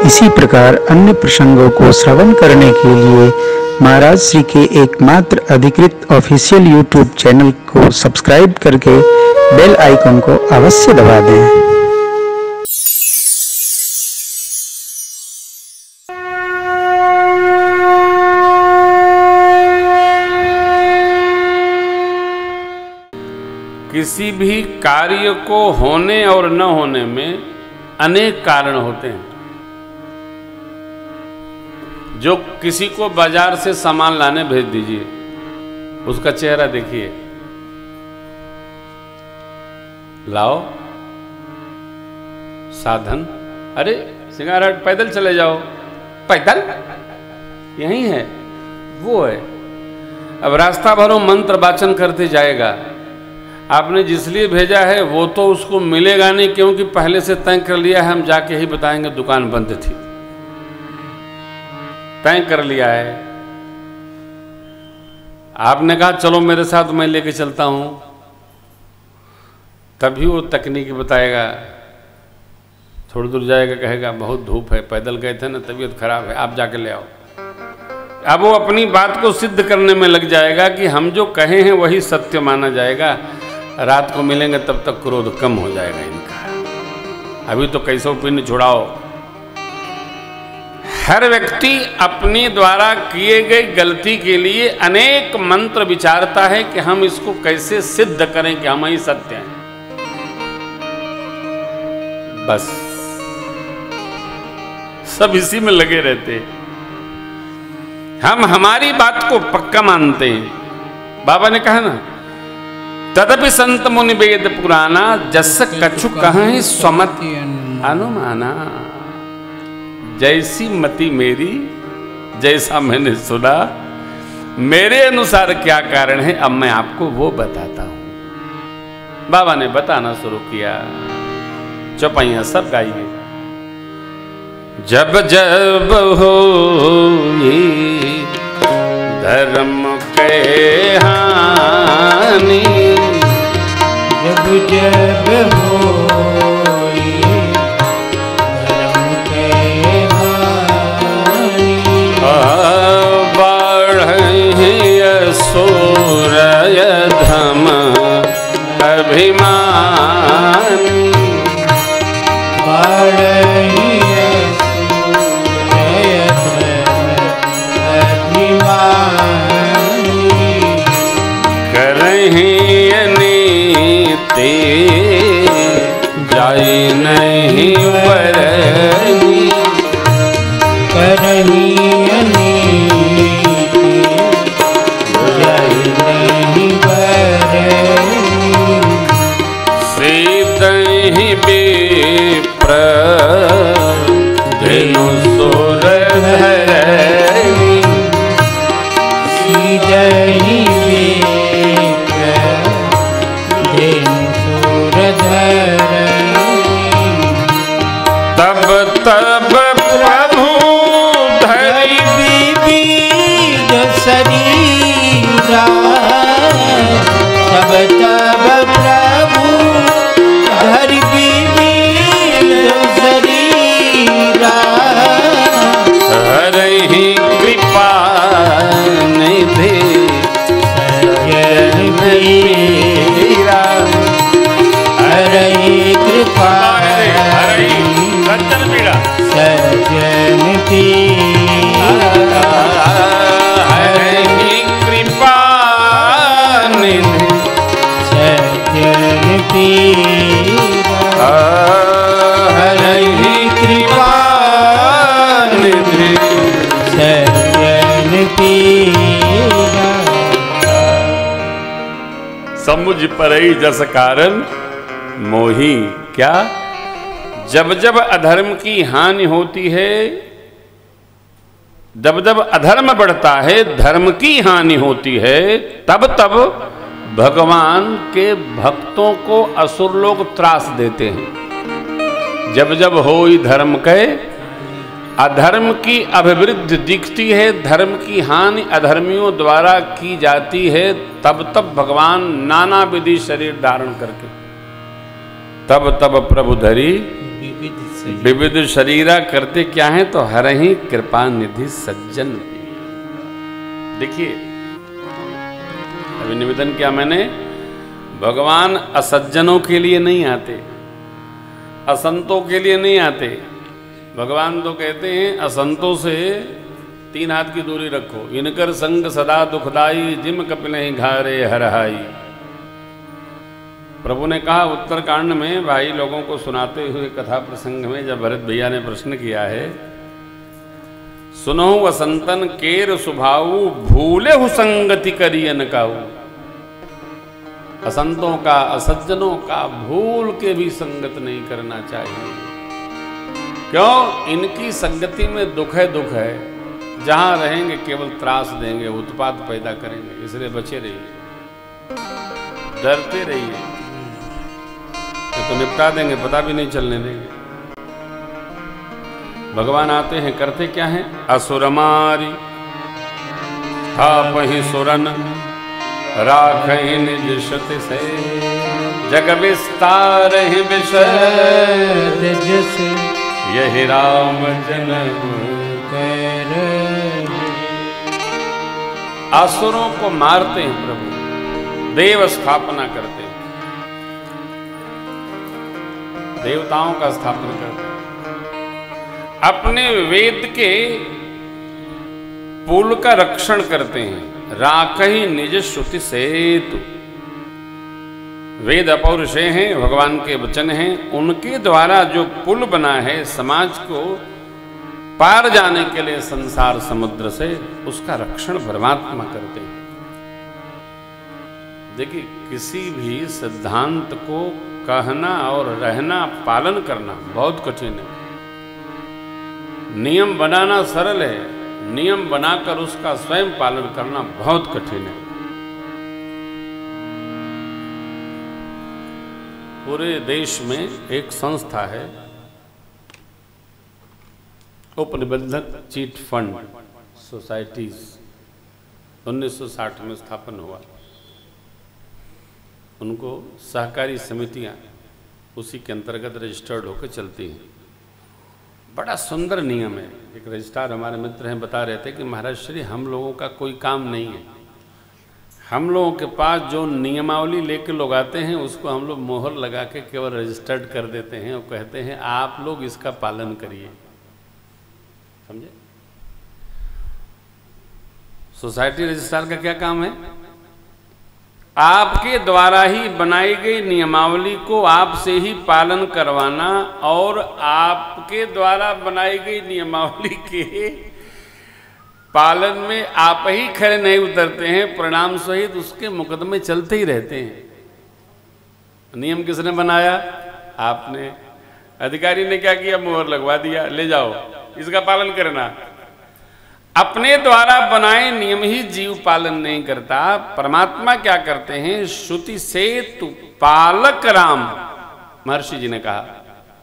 इसी प्रकार अन्य प्रसंगों को श्रवण करने के लिए महाराज श्री के एकमात्र अधिकृत ऑफिशियल यूट्यूब चैनल को सब्सक्राइब करके बेल आइकन को अवश्य दबा दें। किसी भी कार्य को होने और न होने में अनेक कारण होते हैं। जो किसी को बाजार से सामान लाने भेज दीजिए, उसका चेहरा देखिए, लाओ साधन, अरे सिंगारहट पैदल चले जाओ, पैदल यही है, वो है। अब रास्ता भरो मंत्र वाचन करते जाएगा। आपने जिसलिए भेजा है वो तो उसको मिलेगा नहीं, क्योंकि पहले से तय कर लिया है, हम जाके ही बताएंगे दुकान बंद थी, तय कर लिया है। आपने कहा चलो मेरे साथ, मैं लेके चलता हूं, तभी वो तकनीकी बताएगा। थोड़ी दूर जाएगा, कहेगा बहुत धूप है, पैदल गए थे ना, तबीयत खराब है, आप जाके ले आओ। अब वो अपनी बात को सिद्ध करने में लग जाएगा कि हम जो कहे हैं वही सत्य माना जाएगा। रात को मिलेंगे तब तक क्रोध कम हो जाएगा इनका। अभी तो कैसो पिन छुड़ाओ। हर व्यक्ति अपने द्वारा किए गए गलती के लिए अनेक मंत्र विचारता है कि हम इसको कैसे सिद्ध करें कि हम ही सत्य हैं। बस सब इसी में लगे रहते। हम हमारी बात को पक्का मानते हैं। बाबा ने कहा ना, तदपि संत मुनि वेद पुराना, जस कछु कहीं स्वमति अनुमाना। जैसी मति मेरी, जैसा मैंने सुना, मेरे अनुसार क्या कारण है, अब मैं आपको वो बताता हूं। बाबा ने बताना शुरू किया। चौपाइयां सब गाइए। जब जब हो धर्म के हानि, जब जब हो धर्म के हानि, बढ़हि सूरय धम अभिमान। बढ़हि जाई नहीं बरनी, करही अनीति जाई नहीं बरनी। सीतहि विप्र धेनु सुर धरनी। सीतहि विप्र धेनु सुर धरनी। तब तब प्रभु धरि बीज शरीरा, तब तब प्रभु धरि बीज शरीरा। हरहि कृपा निधि सज्जन पीरा, हरहि कृपा सज्जन पीड़ा, सज्जन पीरा। हरहि कृपा निधि सज्जन पीरा, हरहि कृपा निधि सज्जन पीरा। समुझ परई जस कारण मोही। क्या? जब जब अधर्म की हानि होती है, जब जब अधर्म बढ़ता है, धर्म की हानि होती है, तब तब भगवान के भक्तों को असुर लोग त्रास देते हैं। जब जब होई धर्म के, अधर्म की अभिवृद्धि दिखती है, धर्म की हानि अधर्मियों द्वारा की जाती है, तब तब भगवान नाना विधि शरीर धारण करके, तब तब प्रभु धरी विविध शरीरा करते क्या है तो हरहि कृपा निधि सज्जन। देखिए अभी निवेदन किया मैंने, भगवान असज्जनों के लिए नहीं आते, असंतों के लिए नहीं आते। भगवान तो कहते हैं असंतों से 3 हाथ की दूरी रखो, इनकर संग सदा दुखदाई, जिम कपिलहि घारे हरहाई। प्रभु ने कहा उत्तरकांड में भाई लोगों को सुनाते हुए कथा प्रसंग में, जब भरत भैया ने प्रश्न किया है, सुनो वसंतन केर सुभाऊ, भूले हु संगति करियन काऊ। असंतों का, असज्जनों का भूल के भी संगत नहीं करना चाहिए। क्यों? इनकी संगति में दुख है, जहां रहेंगे केवल त्रास देंगे, उत्पात पैदा करेंगे। इसलिए बचे रहिए, डरते रहिए, तो निपटा देंगे, पता भी नहीं चलने देंगे। भगवान आते हैं, करते क्या हैं? असुर मारी थापहि सुरन, राखहि निज श्रुति से, जग विस्तारहि विशद जस, यही राम जन्म कर। असुरों को मारते हैं प्रभु, देव स्थापना करते हैं, देवताओं का स्थापना करते हैं, अपने वेद के पुल का रक्षण करते हैं। राखहि निज श्रुति सेतु, वेद अपौरुषेय हैं, भगवान के वचन हैं, उनके द्वारा जो पुल बना है समाज को पार जाने के लिए संसार समुद्र से, उसका रक्षण परमात्मा करते हैं। देखिए किसी भी सिद्धांत को कहना और रहना, पालन करना बहुत कठिन है। नियम बनाना सरल है, नियम बनाकर उसका स्वयं पालन करना बहुत कठिन है। पूरे देश में एक संस्था है, उपनिबंधक चीट फंड सोसाइटीज, 1960 में स्थापन हुआ। उनको सहकारी समितियां उसी के अंतर्गत रजिस्टर्ड होकर चलती हैं। बड़ा सुंदर नियम है। एक रजिस्ट्रार हमारे मित्र हैं, बता रहे थे कि महाराज श्री हम लोगों का कोई काम नहीं है, हम लोगों के पास जो नियमावली लेके लोग आते हैं उसको हम लोग मोहर लगा के केवल रजिस्टर्ड कर देते हैं और कहते हैं आप लोग इसका पालन करिए। समझे? सोसाइटी रजिस्ट्रार का क्या काम है? आपके द्वारा ही बनाई गई नियमावली को आपसे ही पालन करवाना, और आपके द्वारा बनाई गई नियमावली के पालन में आप ही खड़े नहीं उतरते हैं, परिणाम सहित उसके मुकदमे चलते ही रहते हैं। नियम किसने बनाया? आपने। अधिकारी ने क्या किया? मोहर लगवा दिया, ले जाओ इसका पालन करना। अपने द्वारा बनाए नियम ही जीव पालन नहीं करता। परमात्मा क्या करते हैं? श्रुति सेतु पालक राम, महर्षि जी ने कहा।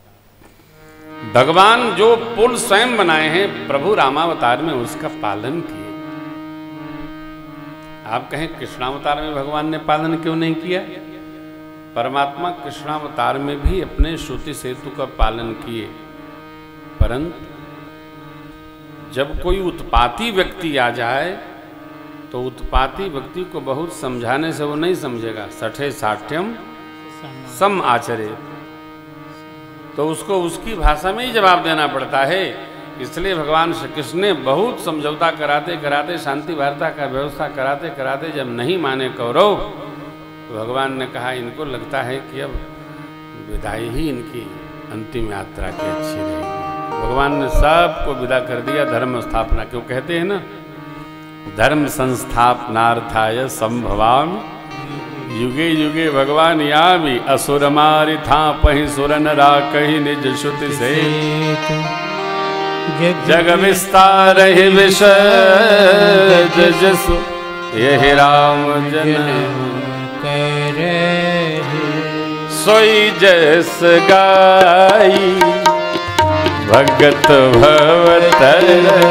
भगवान जो पुल स्वयं बनाए हैं प्रभु रामावतार में, उसका पालन किए। आप कहें कृष्णावतार में भगवान ने पालन क्यों नहीं किया? परमात्मा कृष्णावतार में भी अपने श्रुति सेतु का पालन किए, परंतु जब कोई उत्पाती व्यक्ति आ जाए तो उत्पाती व्यक्ति को बहुत समझाने से वो नहीं समझेगा। सठे साठ्यम सम आचरे, तो उसको उसकी भाषा में ही जवाब देना पड़ता है। इसलिए भगवान श्री कृष्ण ने बहुत समझौता कराते कराते, शांति वार्ता का व्यवस्था कराते कराते जब नहीं माने कौरव, तो भगवान ने कहा इनको लगता है कि अब विदाई ही इनकी अंतिम यात्रा की अच्छी रहेगी। भगवान ने सबको विदा कर दिया। धर्म स्थापना, क्यों कहते हैं ना, धर्म संस्थापनार्थाय संभवामि युगे युगे भगवान यामी, असुर मारि थापहि सुरन राखहि निज श्रुति से, जग विस्तारहि विशद जसु, यहि राम जन्म करे। सोई जस गाई भगत भवतर,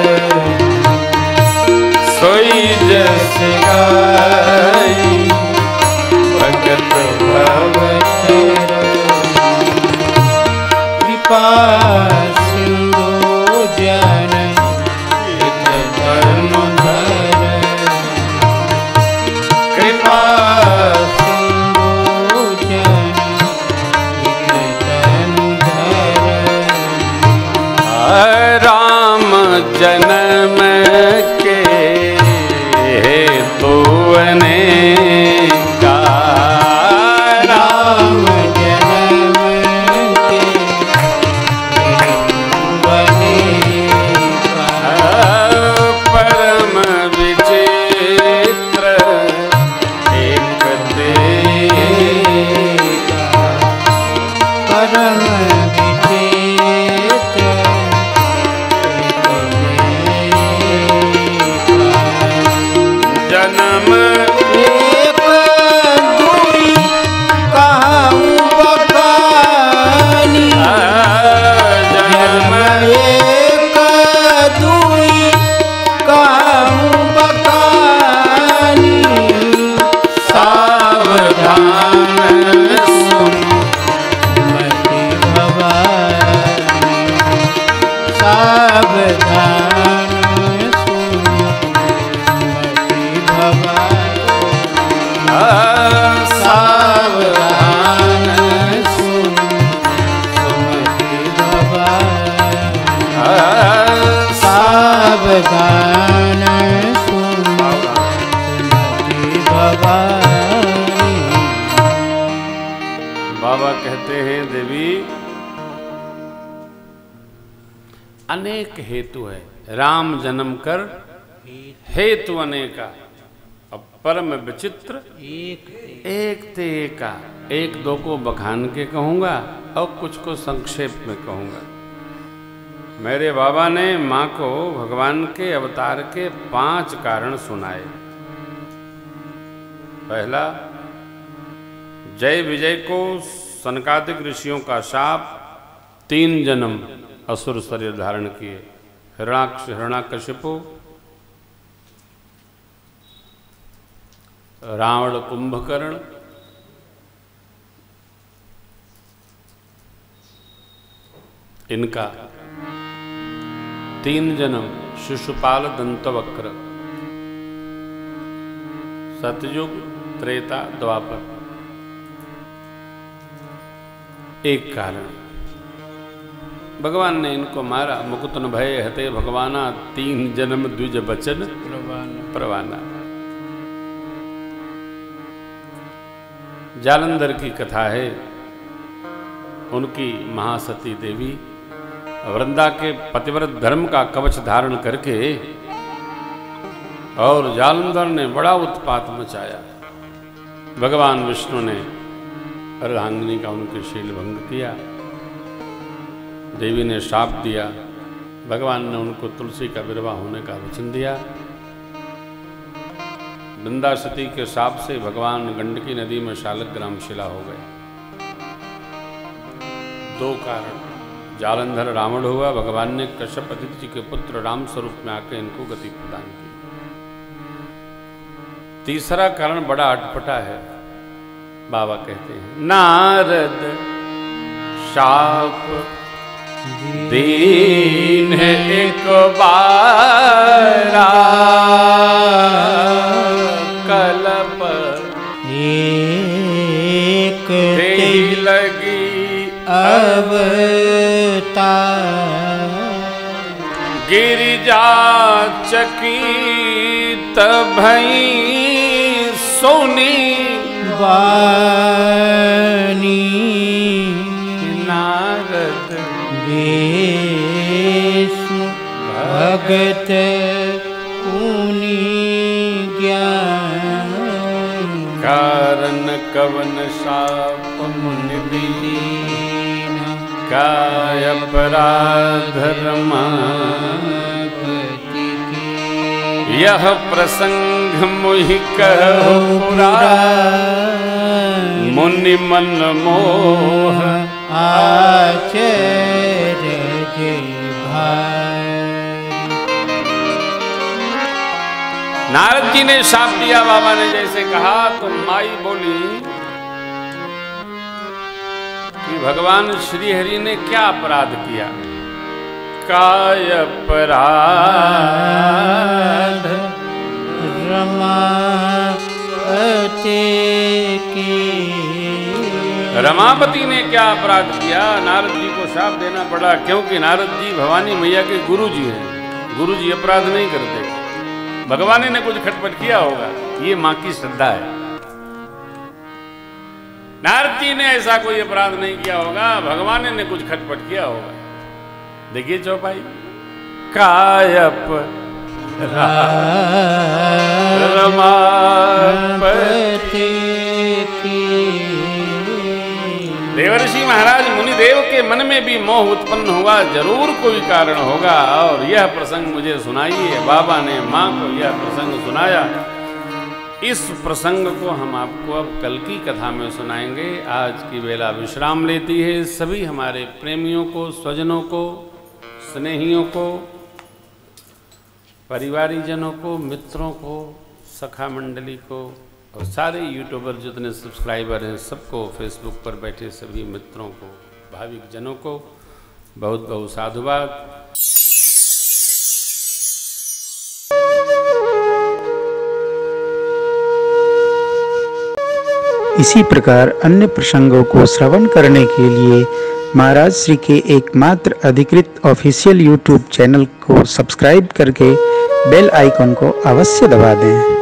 सोई जस गाई भगत भवतर। कृपा सिंधु जन हित धर्म धर कृपा सिंधु जन हित धर्म धर राम जन्म के हेतु अनेका राम जन्म के हेतु अनेका परम विचित्र एक तेका परम विचित्र जन्म एक दूरी कहूँ बखानी जन्म एक दूरी कहूँ बखानी सावधान सुन मति भवानी सावधान सुन मति भवानी सावधान सुन सुमति भवानी सावधान सुन सुमति भवानी। बाबा कहते हैं देवी अनेक हेतु है, राम जन्म कर हेतु अनेका। अब परम विचित्र एक ते एका, एक दो को बखान के कहूंगा और कुछ को संक्षेप में कहूंगा। मेरे बाबा ने माँ को भगवान के अवतार के 5 कारण सुनाए। पहला, जय विजय को सनकादिक ऋषियों का शाप, 3 जन्म असुर शरीर धारण किए, हिरण्याकशिपु, रावण, कुंभकर्ण, इनका 3 जन्म, शिशुपाल, दंतवक्र, सतयुग, त्रेता, द्वापर। एक कारण भगवान ने इनको मारा, मुकुतन भय हते भगवाना, 3 जन्म द्विज बचन प्रवाना। जालंधर की कथा है, उनकी महासती देवी वृंदा के पतिव्रत धर्म का कवच धारण करके और जालंधर ने बड़ा उत्पात मचाया। भगवान विष्णु ने अर्धांगिनी का उनके शील भंग किया, देवी ने शाप दिया, भगवान ने उनको तुलसी का विरवा होने का वचन दिया। वृंदा सती के शाप से भगवान गंडकी नदी में शालग्राम शिला हो गए। 2 कारण, जालंधर रावण हुआ, भगवान ने कश्यप अदिति के पुत्र राम स्वरूप में आकर इनको गति प्रदान की। तीसरा कारण बड़ा अटपटा है, बाबा कहते हैं नारद शाप दीन है एक बारा, कलप एक लगी अवतार गिरिजा चकित भई सोनी वाणी नारद विष्णु भगत पुनि ज्ञान कारण कवन शाप मुनि दीन काय अपराध रमापति की यह प्रसंग मुहि कहो पुराण मुनि मन मोह आचर्य भाई। नारद जी ने शाप दिया, बाबा ने जैसे कहा तो माई बोली कि भगवान श्री हरि ने क्या अपराध किया। काय अपराध रमापति ने क्या अपराध किया। नारद जी को शाप देना पड़ा, क्योंकि नारद जी भवानी मैया के गुरु जी हैं। गुरु जी अपराध नहीं करते, भगवान ने कुछ खटपट किया होगा, ये मां की श्रद्धा है। नारद जी ने ऐसा कोई अपराध नहीं किया होगा, भगवान ने कुछ खटपट किया होगा। देखिए चौपाई, काय रमापति देवर्षि महाराज मुनिदेव के मन में भी मोह उत्पन्न हुआ, जरूर कोई कारण होगा, और यह प्रसंग मुझे सुनाइए। बाबा ने मां को यह प्रसंग सुनाया। इस प्रसंग को हम आपको अब कल की कथा में सुनाएंगे। आज की बेला विश्राम लेती है। सभी हमारे प्रेमियों को, स्वजनों को, स्नेहियों को, परिवारीजनों को, मित्रों को, सखा मंडली को और सारे यूट्यूबर जितने सब्सक्राइबर हैं सबको, फेसबुक पर बैठे सभी मित्रों को, भाविक जनों को बहुत बहुत साधुवाद। इसी प्रकार अन्य प्रसंगों को श्रवण करने के लिए महाराज श्री के एकमात्र अधिकृत ऑफिशियल यूट्यूब चैनल को सब्सक्राइब करके बेल आइकन को अवश्य दबा दें।